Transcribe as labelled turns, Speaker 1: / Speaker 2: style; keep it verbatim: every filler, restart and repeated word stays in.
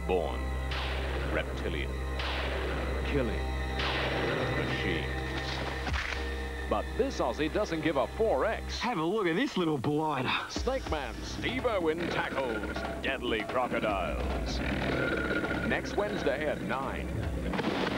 Speaker 1: Born. Reptilian. Killing. Machine. But this Aussie doesn't give a four X.
Speaker 2: Have a look at this little blighter.
Speaker 1: Snake Man Steve Irwin tackles Deadly Crocodiles. Next Wednesday at nine.